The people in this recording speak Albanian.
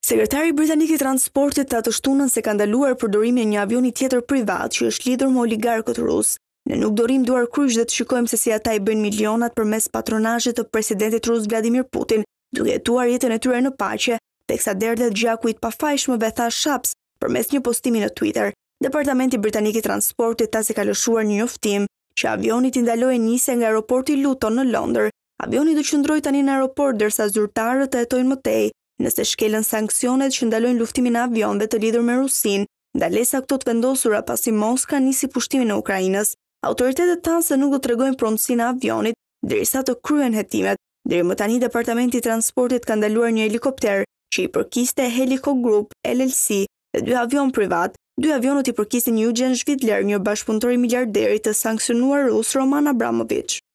Sekretari britanik i transportit ta të shtunën se ka ndaluar përdorimin e një avioni tjetër privat që është lidhur me oligarkët rus. Ne nuk do rrim duar kryq dhe të shikojmë se si ata i bëjnë milionat përmes patronazhit të presidentit rus Vladimir Putin, duke jetuar jetën e tyre në paqe, teksa derdhet gjaku i të pafajshmëve, tha Shaps përmes një postimi në Twitter. Departamenti britanik i transportit ta se ka lëshuar një njoftim që avioni t'i ndalojë nisje nga aeroporti Luton në Londër. Avioni do qëndrojë tani në aeroport derisa zyrtarët e hetojnë më tej nëse shkelen sanksionet që ndalojnë luftimin e avionëve të lidhur me Rusinë, ndalesa këto të vendosura pasi Moska nisi pushtimin e Ukrainës. Autoritetet thanë se nuk do t'rregojnë pronësinë e avionit derisa të kryen hetimet. Deri më tani Departamenti i Transportit ka ndaluar një helikopter që i përkiste Helico Group LLC dhe 2 avion privat. 2 avionët i përkisin Eugen Shvidler, një bashkëpunëtor i miliarderit të sanksionuar rus Roman Abramovich.